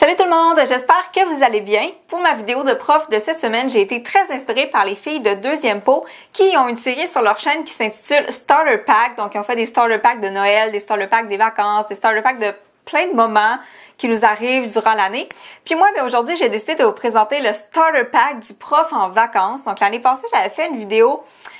Salut tout le monde, j'espère que vous allez bien. Pour ma vidéo de prof de cette semaine, j'ai été très inspirée par les filles de Deuxième Pot qui ont une série sur leur chaîne qui s'intitule Starter Pack. Donc, ils ont fait des Starter Packs de Noël, des Starter Packs des vacances, des Starter Packs de plein de moments qui nous arrivent durant l'année. Puis moi, aujourd'hui, j'ai décidé de vous présenter le Starter Pack du prof en vacances. Donc, l'année passée, j'avais fait une vidéo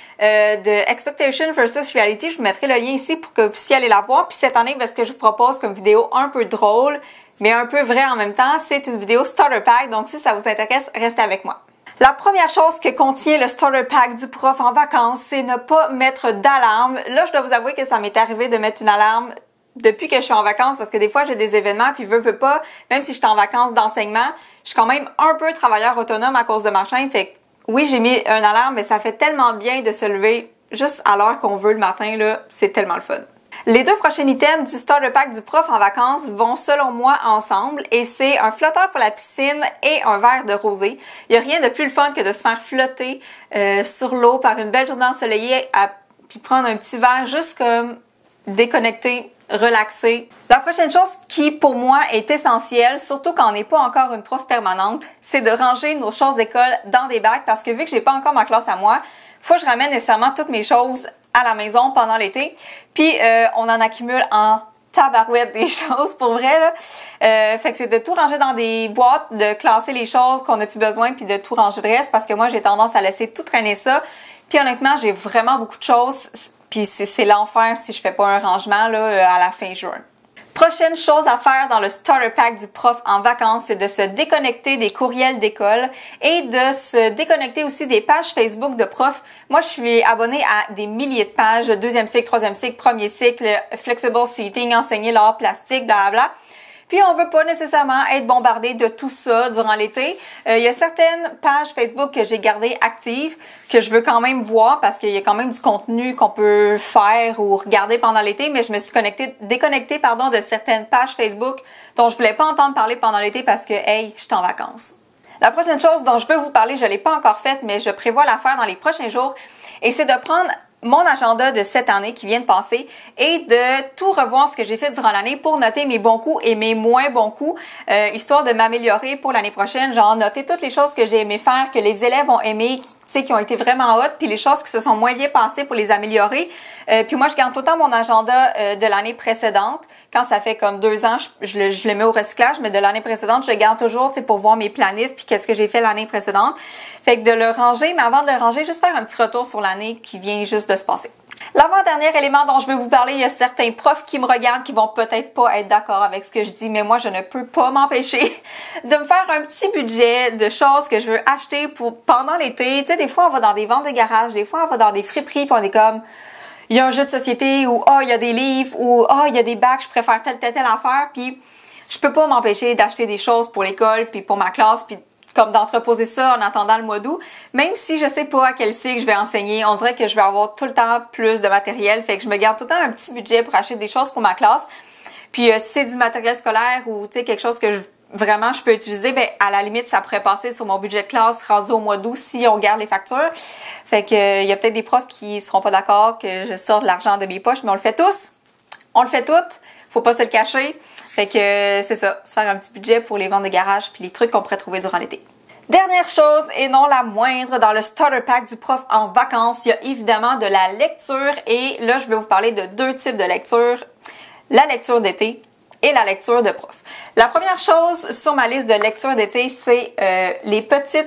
de Expectation versus Reality. Je vous mettrai le lien ici pour que vous puissiez aller la voir. Puis cette année, ce que je vous propose comme vidéo un peu drôle, mais un peu vrai en même temps, c'est une vidéo Starter Pack. Donc si ça vous intéresse, restez avec moi. La première chose que contient le Starter Pack du prof en vacances, c'est ne pas mettre d'alarme. Là, je dois vous avouer que ça m'est arrivé de mettre une alarme depuis que je suis en vacances parce que des fois, j'ai des événements puis veux pas, même si je suis en vacances d'enseignement, je suis quand même un peu travailleur autonome à cause de ma chaîne. Fait que oui, j'ai mis une alarme, mais ça fait tellement de bien de se lever juste à l'heure qu'on veut le matin, là. C'est tellement le fun. Les deux prochains items du Starter Pack du prof en vacances vont selon moi ensemble et c'est un flotteur pour la piscine et un verre de rosé. Il n'y a rien de plus le fun que de se faire flotter sur l'eau par une belle journée ensoleillée puis prendre un petit verre juste comme déconnecté, relaxé. La prochaine chose qui pour moi est essentielle, surtout quand on n'est pas encore une prof permanente, c'est de ranger nos choses d'école dans des bacs parce que vu que j'ai pas encore ma classe à moi, faut que je ramène nécessairement toutes mes choses à la maison pendant l'été. Puis on en accumule en tabarouette des choses pour vrai là. Fait que c'est de tout ranger dans des boîtes, de classer les choses qu'on n'a plus besoin puis de tout ranger le reste parce que moi j'ai tendance à laisser tout traîner ça. Puis honnêtement, j'ai vraiment beaucoup de choses puis c'est l'enfer si je fais pas un rangement là à la fin juin. Prochaine chose à faire dans le Starter Pack du prof en vacances, c'est de se déconnecter des courriels d'école et de se déconnecter aussi des pages Facebook de profs. Moi, je suis abonnée à des milliers de pages, deuxième cycle, troisième cycle, premier cycle, flexible seating, enseigner l'art plastique, blablabla. Puis on veut pas nécessairement être bombardé de tout ça durant l'été. Il y a certaines pages Facebook que j'ai gardées actives, que je veux quand même voir parce qu'il y a quand même du contenu qu'on peut faire ou regarder pendant l'été, mais je me suis déconnectée de certaines pages Facebook dont je voulais pas entendre parler pendant l'été parce que, hey, je suis en vacances. La prochaine chose dont je veux vous parler, je l'ai pas encore faite, mais je prévois la faire dans les prochains jours, et c'est de prendre mon agenda de cette année qui vient de passer et de tout revoir ce que j'ai fait durant l'année pour noter mes bons coups et mes moins bons coups, histoire de m'améliorer pour l'année prochaine. Genre noter toutes les choses que j'ai aimé faire, que les élèves ont aimé, qui ont été vraiment hot, puis les choses qui se sont moins bien passées pour les améliorer. Puis moi, je garde tout le temps mon agenda de l'année précédente. Quand ça fait comme 2 ans, je le mets au recyclage, mais de l'année précédente, je le garde toujours pour voir mes planifs puis qu'est-ce que j'ai fait l'année précédente. Fait que de le ranger, mais avant de le ranger, juste faire un petit retour sur l'année qui vient juste de se passer. L'avant-dernier élément dont je vais vous parler, il y a certains profs qui me regardent qui vont peut-être pas être d'accord avec ce que je dis, mais moi, je ne peux pas m'empêcher de me faire un petit budget de choses que je veux acheter pendant l'été. Tu sais, des fois, on va dans des ventes de garage, des fois, on va dans des friperies puis on est comme... Il y a un jeu de société ou il y a des livres ou il y a des bacs, je préfère telle affaire, puis je peux pas m'empêcher d'acheter des choses pour l'école puis pour ma classe puis comme d'entreposer ça en attendant le mois d'août. Même si je sais pas à quel cycle je vais enseigner, on dirait que je vais avoir tout le temps plus de matériel, fait que je me garde tout le temps un petit budget pour acheter des choses pour ma classe. Puis si c'est du matériel scolaire ou tu sais quelque chose que vraiment je peux utiliser, ben à la limite ça pourrait passer sur mon budget de classe rendu au mois d'août si on garde les factures. Fait que il y a peut-être des profs qui seront pas d'accord que je sorte de l'argent de mes poches, mais on le fait tous. On le fait toutes. Faut pas se le cacher. Fait que c'est ça, se faire un petit budget pour les ventes de garage puis les trucs qu'on pourrait trouver durant l'été. Dernière chose et non la moindre, dans le Starter Pack du prof en vacances, il y a évidemment de la lecture et là je vais vous parler de 2 types de lecture, la lecture d'été et la lecture de prof. La première chose sur ma liste de lecture d'été, c'est les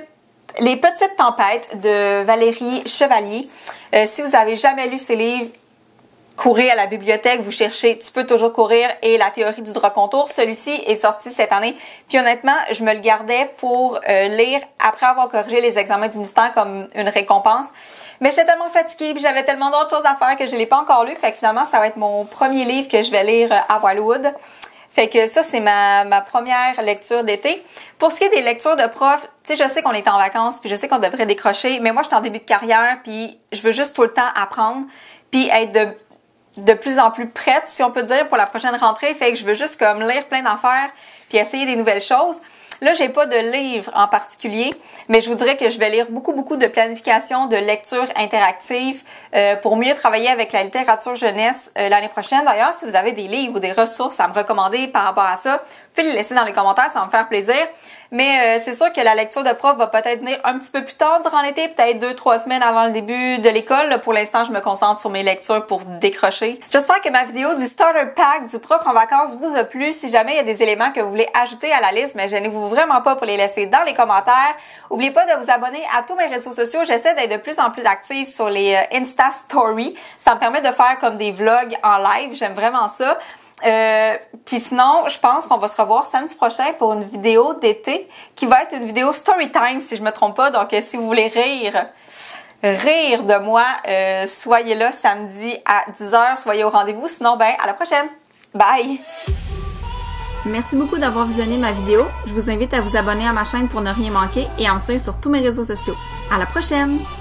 petites tempêtes de Valérie Chevalier. Si vous avez jamais lu ces livres, courez à la bibliothèque, vous cherchez Tu peux toujours courir et La théorie du droit contour. Celui-ci est sorti cette année. Puis honnêtement, je me le gardais pour lire après avoir corrigé les examens du ministère comme une récompense. Mais j'étais tellement fatiguée puis j'avais tellement d'autres choses à faire que je l'ai pas encore lu. Fait que finalement, ça va être mon premier livre que je vais lire à Wildwood. Fait que ça, c'est ma première lecture d'été. Pour ce qui est des lectures de prof, tu sais, je sais qu'on est en vacances puis je sais qu'on devrait décrocher, mais moi, je suis en début de carrière puis je veux juste tout le temps apprendre puis être de plus en plus prête, si on peut dire, pour la prochaine rentrée. Fait que je veux juste comme lire plein d'affaires puis essayer des nouvelles choses. Là, j'ai pas de livre en particulier, mais je vous dirais que je vais lire beaucoup de planification, de lecture interactive pour mieux travailler avec la littérature jeunesse l'année prochaine. D'ailleurs, si vous avez des livres ou des ressources à me recommander par rapport à ça, pouvez les laisser dans les commentaires, ça va me faire plaisir. Mais c'est sûr que la lecture de prof va peut-être venir un petit peu plus tard durant l'été, peut-être 2-3 semaines avant le début de l'école. Pour l'instant, je me concentre sur mes lectures pour décrocher. J'espère que ma vidéo du Starter Pack du prof en vacances vous a plu. Si jamais il y a des éléments que vous voulez ajouter à la liste, mais gênez-vous vraiment pas pour les laisser dans les commentaires. N'oubliez pas de vous abonner à tous mes réseaux sociaux. J'essaie d'être de plus en plus active sur les Insta Stories. Ça me permet de faire comme des vlogs en live. J'aime vraiment ça. Puis sinon, je pense qu'on va se revoir samedi prochain pour une vidéo d'été qui va être une vidéo story time si je me trompe pas. Donc si vous voulez rire de moi, soyez là samedi à 10h, soyez au rendez-vous. Sinon, ben à la prochaine. Bye! Merci beaucoup d'avoir visionné ma vidéo. Je vous invite à vous abonner à ma chaîne pour ne rien manquer et à me suivre sur tous mes réseaux sociaux. À la prochaine!